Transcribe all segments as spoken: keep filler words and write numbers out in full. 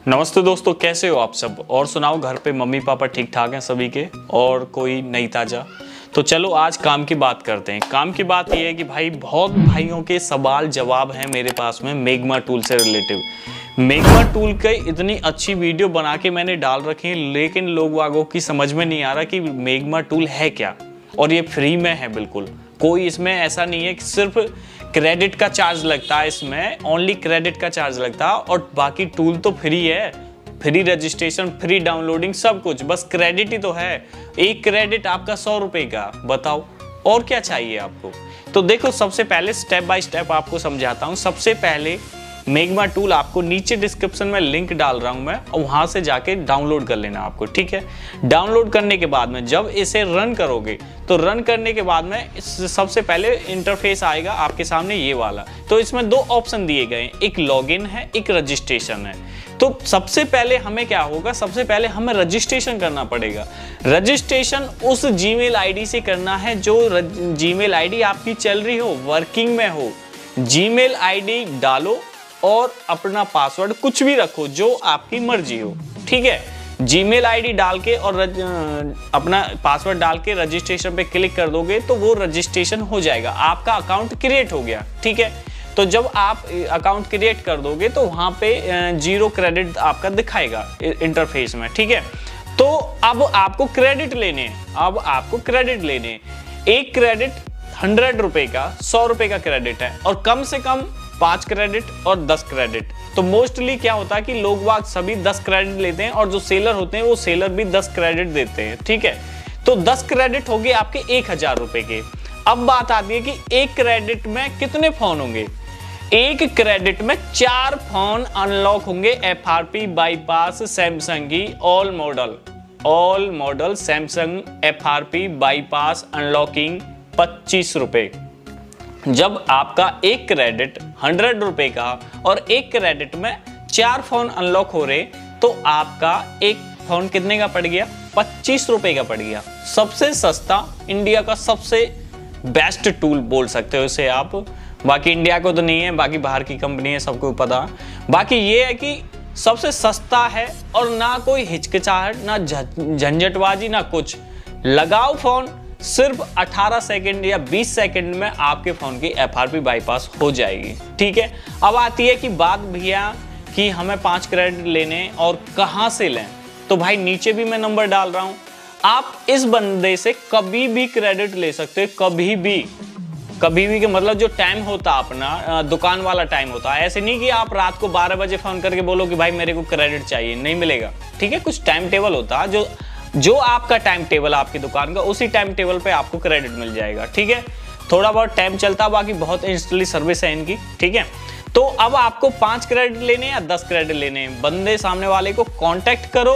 नमस्ते दोस्तों, कैसे हो आप सब। और सुनाओ, घर पे मम्मी पापा ठीक ठाक हैं सभी के, और कोई नई ताज़ा। तो चलो आज काम की बात करते हैं। काम की बात ये है कि भाई बहुत भाइयों के सवाल जवाब हैं मेरे पास में मेग्मा टूल से रिलेटिव। मेग्मा टूल की इतनी अच्छी वीडियो बना के मैंने डाल रखी है, लेकिन लोग वागों की समझ में नहीं आ रहा कि मेग्मा टूल है क्या। और ये फ्री में है बिल्कुल, कोई इसमें ऐसा नहीं है कि सिर्फ क्रेडिट का चार्ज लगता है, इसमें ओनली क्रेडिट का चार्ज लगता है और बाकी टूल तो फ्री है। फ्री रजिस्ट्रेशन, फ्री डाउनलोडिंग, सब कुछ, बस क्रेडिट ही तो है। एक क्रेडिट आपका सौ रुपए का, बताओ और क्या चाहिए आपको। तो देखो, सबसे पहले स्टेप बाय स्टेप आपको समझाता हूँ। सबसे पहले मेग्मा टूल आपको नीचे डिस्क्रिप्शन में लिंक डाल रहा हूं मैं, और वहां से जाके डाउनलोड कर लेना आपको, ठीक है। डाउनलोड करने के बाद में जब इसे रन करोगे तो रन करने के बाद में सबसे पहले इंटरफेस आएगा आपके सामने ये वाला। तो इसमें दो ऑप्शन दिए गए हैं, एक लॉगिन है, एक रजिस्ट्रेशन है। तो सबसे पहले हमें क्या होगा, सबसे पहले हमें रजिस्ट्रेशन करना पड़ेगा। रजिस्ट्रेशन उस जीमेल आईडी से करना है जो जीमेल आईडी आपकी चल रही हो, वर्किंग में हो। जीमेल आईडी डालो और अपना पासवर्ड कुछ भी रखो जो आपकी मर्जी हो, ठीक है। जीमेल आईडी डाल के और रज, अपना पासवर्ड डाल के रजिस्ट्रेशन पे क्लिक कर दोगे तो वो रजिस्ट्रेशन हो जाएगा, आपका अकाउंट क्रिएट हो गया, ठीक है। तो जब आप अकाउंट क्रिएट कर दोगे तो वहां पे जीरो क्रेडिट आपका दिखाएगा इंटरफेस में, ठीक है। तो अब आपको क्रेडिट लेने अब आपको क्रेडिट लेने एक क्रेडिट हंड्रेड रुपए का, सौ रुपए का क्रेडिट है, और कम से कम पांच क्रेडिट और दस क्रेडिट। तो मोस्टली क्या होता है कि लोग वाग सभी दस क्रेडिट लेते हैं, और जो सेलर होते हैं वो सेलर भी दस क्रेडिट देते हैं, ठीक है। तो दस क्रेडिट हो गए आपके एक हजार रुपए के। अब बात आती है कि एक क्रेडिट में कितने फोन होंगे। एक क्रेडिट में चार फोन अनलॉक होंगे। F R P bypass Samsung की all model all model Samsung F R P bypass unlocking पच्चीस रुपए। जब आपका एक क्रेडिट हंड्रेड रुपए का और एक क्रेडिट में चार फोन अनलॉक हो रहे, तो आपका एक फोन कितने का पड़ गया, पच्चीस रुपए का पड़ गया। सबसे सस्ता, इंडिया का सबसे बेस्ट टूल बोल सकते हो इसे आप। बाकी इंडिया को तो नहीं है, बाकी बाहर की कंपनी है, सबको पता है। बाकी ये है कि सबसे सस्ता है और ना कोई हिचकिचाहट, ना झंझटबाजी, ना कुछ। लगाओ फोन, सिर्फ अठारह सेकंड या बीस सेकंड में आपके फोन की एफ आर पी बाईपास हो जाएगी, ठीक है। अब आती है कि बात भैया कि हमें पांच क्रेडिट लेने और कहां से लें। तो भाई नीचे भी मैं नंबर डाल रहा हूं, आप इस बंदे से कभी भी क्रेडिट ले सकते हो, कभी भी कभी भी के मतलब जो टाइम होता अपना दुकान वाला टाइम होता है। ऐसे नहीं कि आप रात को बारह बजे फोन करके बोलो कि भाई मेरे को क्रेडिट चाहिए, नहीं मिलेगा, ठीक है। कुछ टाइम टेबल होता है, जो जो आपका टाइम टेबल आपकी दुकान का, उसी टाइम टेबल पे आपको क्रेडिट मिल जाएगा, ठीक है। थोड़ा बहुत टाइम चलता, बाकी बहुत इंस्टेंटली सर्विस है इनकी, ठीक है। तो अब आपको पांच क्रेडिट लेने या दस क्रेडिट लेने, बंदे सामने वाले को कांटेक्ट करो,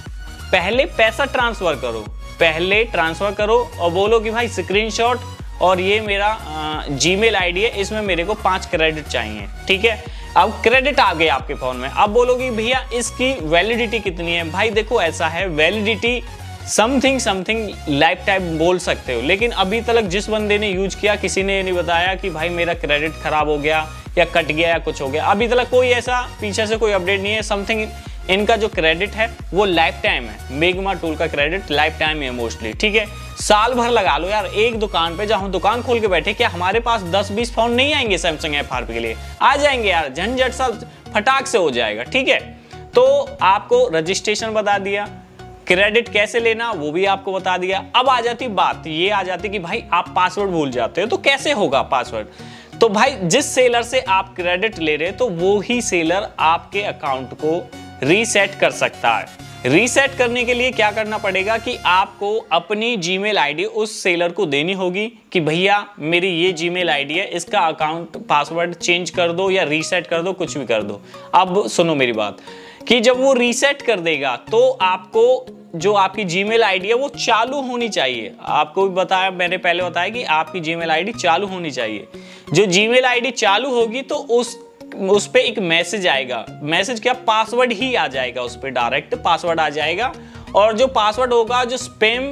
पहले पैसा ट्रांसफर करो, पहले ट्रांसफर करो और बोलो कि भाई स्क्रीनशॉट और ये मेरा जीमेल आईडी है, इसमें मेरे को पांच क्रेडिट चाहिए, ठीक है। अब क्रेडिट आ गए आपके फोन में। अब बोलोगे भैया इसकी वैलिडिटी कितनी है। भाई देखो, ऐसा है, validity something something lifetime बोल सकते हो, लेकिन अभी तक जिस बंदे ने यूज किया किसी ने नहीं बताया कि भाई मेरा क्रेडिट खराब हो गया या कट गया या कुछ हो गया। अभी तक कोई ऐसा पीछे से कोई अपडेट नहीं है। समथिंग इनका जो क्रेडिट है वो लाइफ टाइम है। मेग्मा टूल का क्रेडिट लाइफ टाइम है मोस्टली, ठीक है। साल भर लगा लो यार एक दुकान पे, जब हम दुकान खोल के बैठे, क्या हमारे पास दस बीस फोन नहीं आएंगे सैमसंग एफ आर पी के लिए? आ जाएंगे यार, झंझट सा फटाक से हो जाएगा, ठीक है। तो आपको रजिस्ट्रेशन बता दिया, क्रेडिट कैसे लेना वो भी आपको बता दिया। अब आ जाती बात, ये आ जाती कि भाई आप पासवर्ड भूल जाते हो, तो कैसे होगा पासवर्ड। तो भाई जिस सेलर से आप क्रेडिट ले रहे तो वो ही सेलर आपके अकाउंट को रीसेट कर सकता है। रीसेट करने के लिए क्या करना पड़ेगा कि आपको अपनी जीमेल आईडी उस सेलर को देनी होगी कि भैया मेरी ये जीमेल आईडी है, इसका अकाउंट पासवर्ड चेंज कर दो या रीसेट कर दो, कुछ भी कर दो। अब सुनो मेरी बात कि जब वो रीसेट कर देगा तो आपको जो आपकी जीमेल आईडी है वो चालू होनी चाहिए। आपको भी बताया, मैंने पहले बताया कि आपकी जीमेल आईडी चालू होनी चाहिए। जो जीमेल आईडी चालू होगी तो उस उस पे एक मैसेज आएगा। मैसेज क्या, पासवर्ड ही आ जाएगा, उस पे डायरेक्ट पासवर्ड आ जाएगा। और जो पासवर्ड होगा, जो स्पैम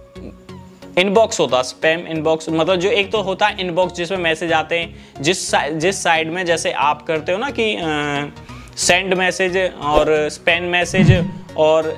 इनबॉक्स होता है, स्पैम इनबॉक्स मतलब जो एक तो होता है इनबॉक्स जिसमें मैसेज आते हैं, जिस जिस साइड में जैसे आप करते हो ना कि सेंड मैसेज और स्पेन मैसेज और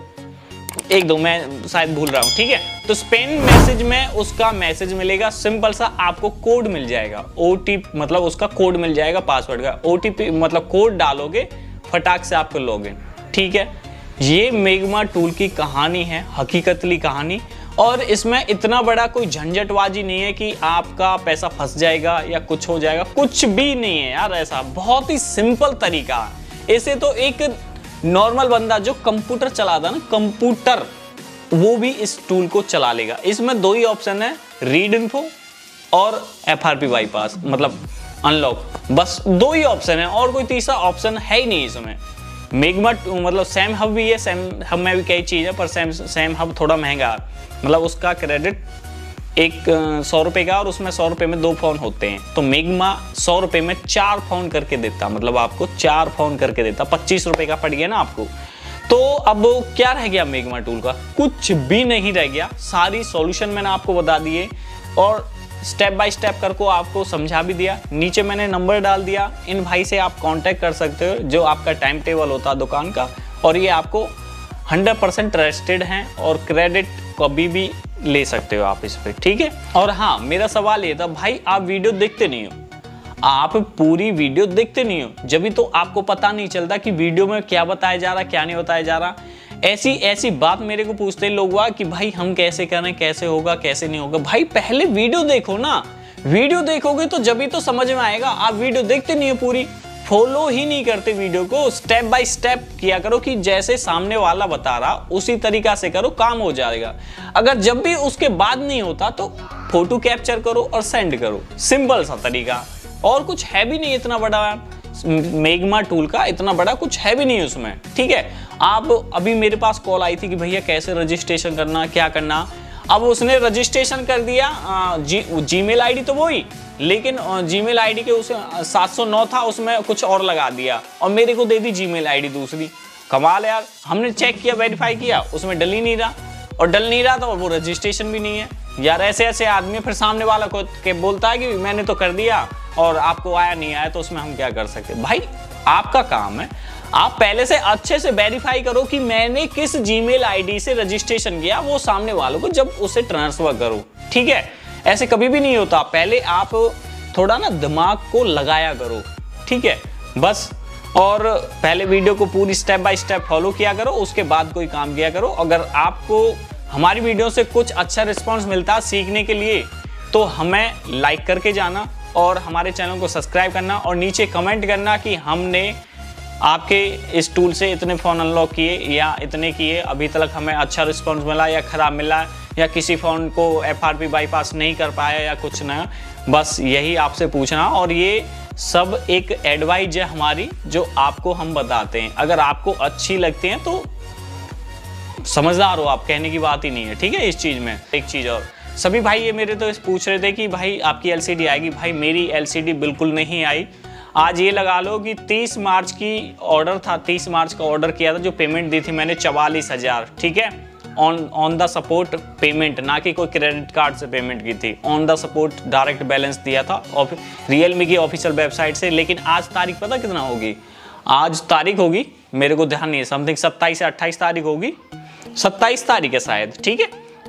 एक दो मैं शायद भूल रहा हूँ, ठीक है। तो स्पेन मैसेज में उसका मैसेज मिलेगा, सिंपल सा आपको कोड मिल जाएगा, ओटीपी मतलब उसका कोड मिल जाएगा, पासवर्ड का ओटीपी मतलब कोड डालोगे फटाक से आपको लॉगिन, ठीक है। ये मेगमा टूल की कहानी है, हकीकतली कहानी। और इसमें इतना बड़ा कोई झंझटबाजी नहीं है कि आपका पैसा फंस जाएगा या कुछ हो जाएगा, कुछ भी नहीं है यार। ऐसा बहुत ही सिंपल तरीका है। ऐसे तो एक नॉर्मल बंदा जो कंप्यूटर चलाता ना, कंप्यूटर, वो भी इस टूल को चला लेगा। इसमें दो ही ऑप्शन है, रीड इन्फो और एफआरपी बाईपास मतलब अनलॉक, बस दो ही ऑप्शन है और कोई तीसरा ऑप्शन है ही नहीं इसमें। मेगमा मतलब सैम हब भी है, सैम हब में भी कई चीज़ है, पर सैम सैम हब थोड़ा महंगा है, मतलब उसका क्रेडिट एक सौ रुपये का और उसमें सौ रुपये में दो फ़ोन होते हैं। तो मेगमा सौ रुपये में चार फ़ोन करके देता, मतलब आपको चार फ़ोन करके देता, पच्चीस रुपये का पड़ गया ना आपको। तो अब क्या रह गया मेगमा टूल का? कुछ भी नहीं रह गया। सारी सॉल्यूशन मैंने आपको बता दिए और स्टेप बाय स्टेप करके आपको समझा भी दिया। नीचे मैंने नंबर डाल दिया, इन भाई से आप कांटेक्ट कर सकते हो, जो आपका टाइम टेबल होता है दुकान का, और ये आपको हंड्रेड परसेंट ट्रस्टेड हैं और क्रेडिट कभी भी ले सकते हो आप इस पर, ठीक है। और हाँ, मेरा सवाल ये था भाई, आप वीडियो देखते नहीं हो, आप पूरी वीडियो देखते नहीं हो, जब भी तो आपको पता नहीं चलता कि वीडियो में क्या बताया जा रहा, क्या नहीं बताया जा रहा। ऐसी ऐसी बात मेरे को पूछते लोग हुआ कि भाई हम कैसे करें, कैसे होगा, कैसे नहीं होगा। भाई पहले वीडियो देखो ना, वीडियो देखोगे तो जब भी तो समझ में आएगा। आप वीडियो देखते नहीं हो, पूरी फॉलो ही नहीं करते वीडियो को, स्टेप बाय स्टेप किया करो कि जैसे सामने वाला बता रहा उसी तरीका से करो, काम हो जाएगा। अगर जब भी उसके बाद नहीं होता तो फोटो कैप्चर करो और सेंड करो, सिंपल सा तरीका, और कुछ है भी नहीं इतना बड़ा। मेगमा टूल का इतना बड़ा कुछ है भी नहीं उसमें, ठीक है। आप अभी मेरे पास कॉल आई थी कि भैया कैसे रजिस्ट्रेशन करना, क्या करना। अब उसने रजिस्ट्रेशन कर दिया, जी जीमेल आईडी तो वही, लेकिन जीमेल आईडी के उसे सात सौ नौ था, उसमें कुछ और लगा दिया और मेरे को दे दी जीमेल आईडी दूसरी। कमाल यार, हमने चेक किया, वेरीफाई किया, उसमें डल ही नहीं रहा, और डल नहीं रहा था और वो रजिस्ट्रेशन भी नहीं है। यार ऐसे ऐसे आदमी फिर सामने वाला को के बोलता है कि मैंने तो कर दिया और आपको आया नहीं आया, तो उसमें हम क्या कर सकते। भाई आपका काम है, आप पहले से अच्छे से वेरीफाई करो कि मैंने किस जीमेल आईडी से रजिस्ट्रेशन किया, वो सामने वालों को जब उसे ट्रांसफर करो, ठीक है। ऐसे कभी भी नहीं होता, पहले आप थोड़ा ना दिमाग को लगाया करो, ठीक है, बस। और पहले वीडियो को पूरी स्टेप बाय स्टेप फॉलो किया करो, उसके बाद कोई काम किया करो। अगर आपको हमारी वीडियो से कुछ अच्छा रिस्पॉन्स मिलता है सीखने के लिए, तो हमें लाइक करके जाना और हमारे चैनल को सब्सक्राइब करना और नीचे कमेंट करना कि हमने आपके इस टूल से इतने फ़ोन अनलॉक किए या इतने किए, अभी तक हमें अच्छा रिस्पॉन्स मिला या ख़राब मिला, या किसी फ़ोन को एफआरपी बाईपास नहीं कर पाया या कुछ ना। बस यही आपसे पूछना, और ये सब एक एडवाइस है हमारी जो आपको हम बताते हैं। अगर आपको अच्छी लगती हैं तो समझदार हो आप, कहने की बात ही नहीं है, ठीक है। इस चीज़ में एक चीज़ और, सभी भाई ये मेरे तो पूछ रहे थे कि भाई आपकी एलसीडी आएगी। भाई मेरी एलसीडी बिल्कुल नहीं आई। आज ये लगा लो कि तीस मार्च की ऑर्डर था, तीस मार्च का ऑर्डर किया था, जो पेमेंट दी थी मैंने चवालीस हज़ार, ठीक है, on on the support payment, ना कि कोई क्रेडिट कार्ड से पेमेंट की थी, on the support direct balance दिया था रियलमी की ऑफिशियल वेबसाइट से। लेकिन आज तारीख पता कितना होगी? आज तारीख होगी, मेरे को ध्यान नहीं है, समथिंग सत्ताईस या अट्ठाईस तारीख होगी, सत्ताईस तारीख है शायद, ठीक है।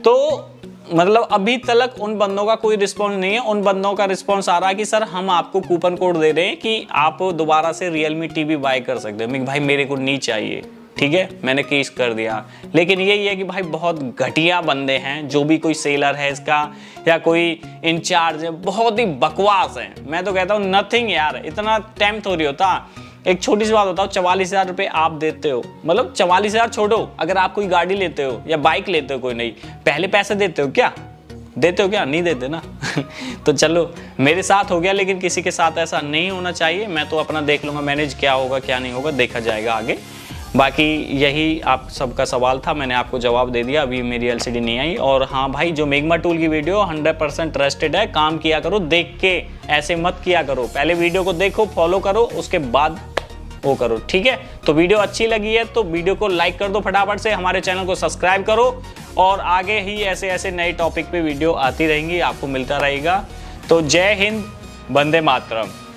तो मतलब अभी तक उन बंदों का कोई रिस्पॉन्स नहीं है। उन बंदों का रिस्पॉन्स आ रहा है कि सर हम आपको कूपन कोड दे रहे हैं कि आप दोबारा से रियलमी टीवी बाय कर सकते हो। भाई मेरे को नहीं चाहिए, ठीक है, मैंने केस कर दिया। लेकिन यही है कि भाई बहुत घटिया बंदे हैं, जो भी कोई सेलर है इसका या कोई इंचार्ज है, बहुत ही बकवास है। मैं तो कहता हूँ नथिंग यार, इतना टाइम थोड़ी होता। एक छोटी सी बात बताओ, चवालीस हजार रुपये आप देते हो, मतलब चवालीस हजार छोड़ो, अगर आप कोई गाड़ी लेते हो या बाइक लेते हो कोई नहीं, पहले पैसे देते हो क्या? देते हो क्या? नहीं देते ना। तो चलो मेरे साथ हो गया, लेकिन किसी के साथ ऐसा नहीं होना चाहिए। मैं तो अपना देख लूँगा मैनेज, क्या होगा क्या नहीं होगा देखा जाएगा आगे। बाकी यही आप सबका सवाल था, मैंने आपको जवाब दे दिया। अभी मेरी एलसीडी नहीं आई। और हाँ भाई, जो मेगमा टूल की वीडियो हंड्रेड परसेंट ट्रस्टेड है, काम किया करो देख के, ऐसे मत किया करो। पहले वीडियो को देखो, फॉलो करो, उसके बाद वो करो, ठीक है। तो वीडियो अच्छी लगी है तो वीडियो को लाइक कर दो फटाफट से, हमारे चैनल को सब्सक्राइब करो, और आगे ही ऐसे ऐसे नए टॉपिक पे वीडियो आती रहेंगी, आपको मिलता रहेगा। तो जय हिंद, वंदे मातरम।